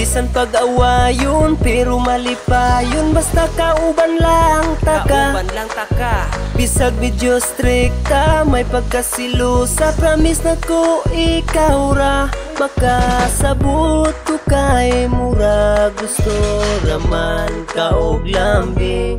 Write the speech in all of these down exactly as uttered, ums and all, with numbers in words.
Bisan pag-awayon pero mali pa yun, basta kauban lang taka. Kauban lang taka. Bisag medyo strikta, may pagkasilusa, promise na ko ikaw ra makasabot ko kay mura. Gusto raman ka og lambing,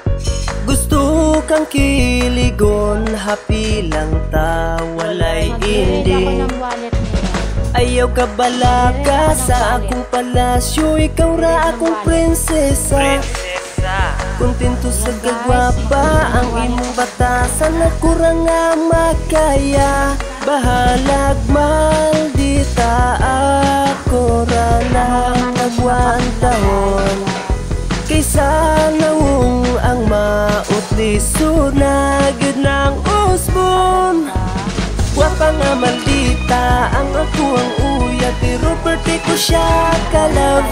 gusto kang kiligon, happy lang ta walay ending. Ayaw ka balaga sa akong palasyo, ikaw ra akong prinsesa. Kontento sa gagwapa ang imong batasan, ako ra nga makaya. Bahalag maldita, ako ra lang nagwantahon. Kaysa nawong ang mautliso na gud ng usbon. Wapa nga maldita ang ako ang uya, pero birthday ko siya ka-love.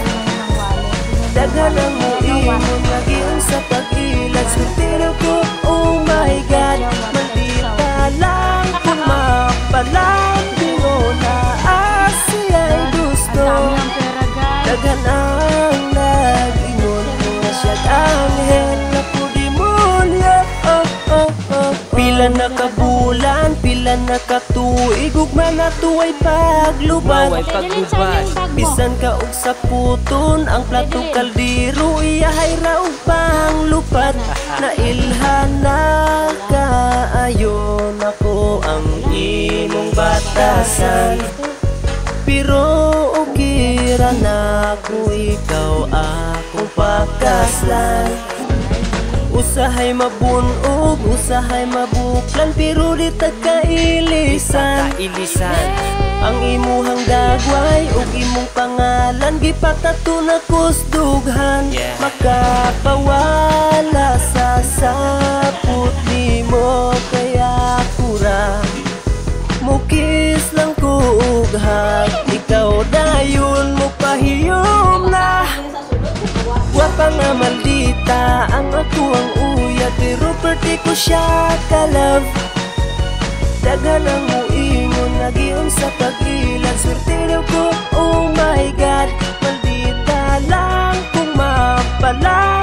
Daghan ang muimon lagi ang sa pag-ilag, soltero ko, oh my God. Maldita lang kung mapalambing o na asiya'y gusto. Daghan ang nag-ingon na siya'y anghel na po demonyo. Oh, oh, oh. Pila na kabulan, pila na katuig, ugma na tuway paglubad. Bisan ka og sa puton, ang plato kaldero iyahay ra og panglupat. Nailhan na kaayon ako ang imong batasan, pero okay ra na ko ikaw akong pakaslan. Usahay mabunog, usahay mabuklan, pero di tagkailisan. Ang imuhang dagway ug imong pangalan, gipatato na kusdughan. Makapawala sa saput nimo, kaya kura mukis lang ko ug hag. Ikaw dayon mo pahiyom na. Wapa nga maldita ang ako ang uya, pero birthday ko siya ka-love. Daghan ang muingon nagiyon sa pag-ilan, soltero ko, oh my God. Maldita lang kung mapala